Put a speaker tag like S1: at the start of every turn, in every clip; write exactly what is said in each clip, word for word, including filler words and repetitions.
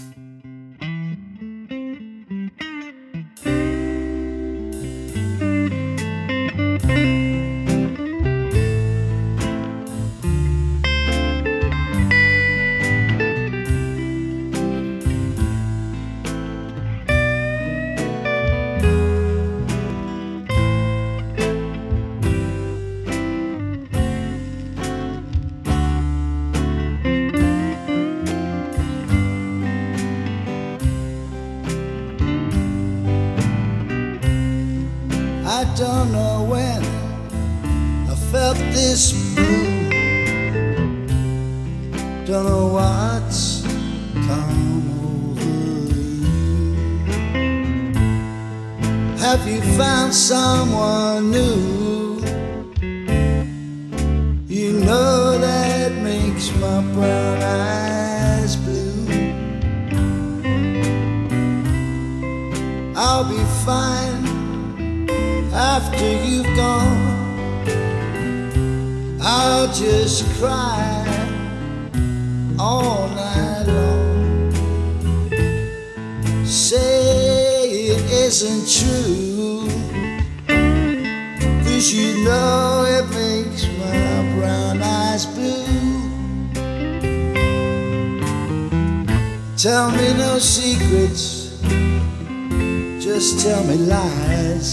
S1: I don't know when I felt this blue. Don't know what's come over you. Have you found someone new? You know that makes my brown eyes blue. I'll be fine after you've gone. I'll just cry all night long. Say it isn't true, 'cause you know it makes my brown eyes blue. Tell me no secrets, just tell me lies.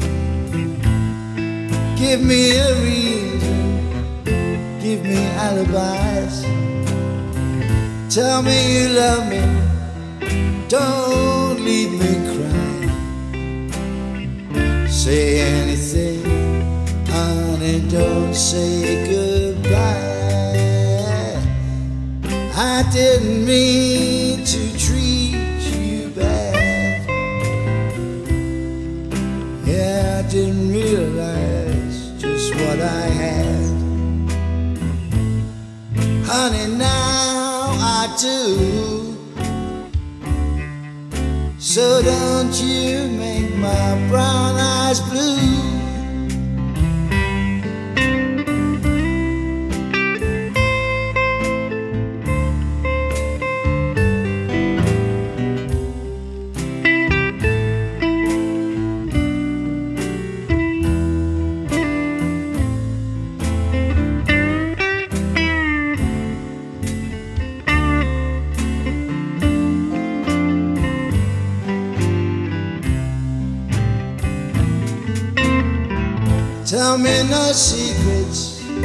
S1: Give me a reason, give me alibis. Tell me you love me, don't leave me crying. Say anything, honey, don't say goodbye. I didn't mean to treat you bad. Yeah, I didn't realize just what I had. Honey, now I do. So don't you make my brown eyes blue. Tell me no secrets,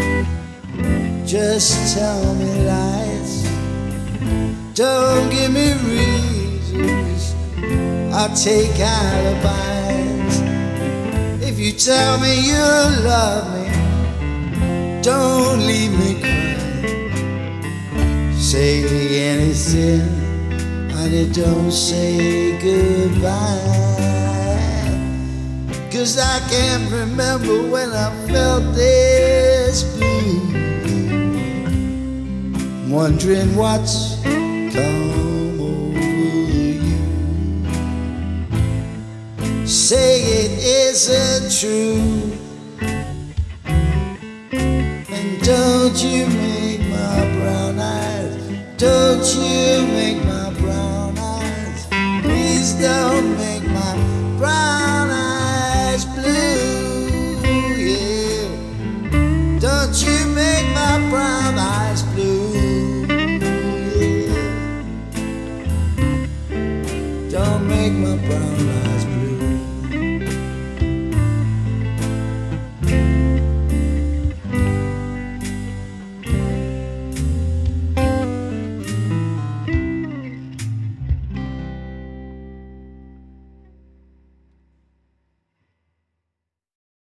S1: just tell me lies. Don't give me reasons, I'll take alibis. If you tell me you love me, don't leave me crying. Say anything, honey, don't say goodbye. 'Cause I can't remember when I felt this blue. Wondering what's come over you. Say it isn't true, and don't you make my brown eyes, don't you make my brown eyes, please don't make my brown eyes blue, yeah. Don't you make my brown eyes blue, yeah. Don't make my brown eyes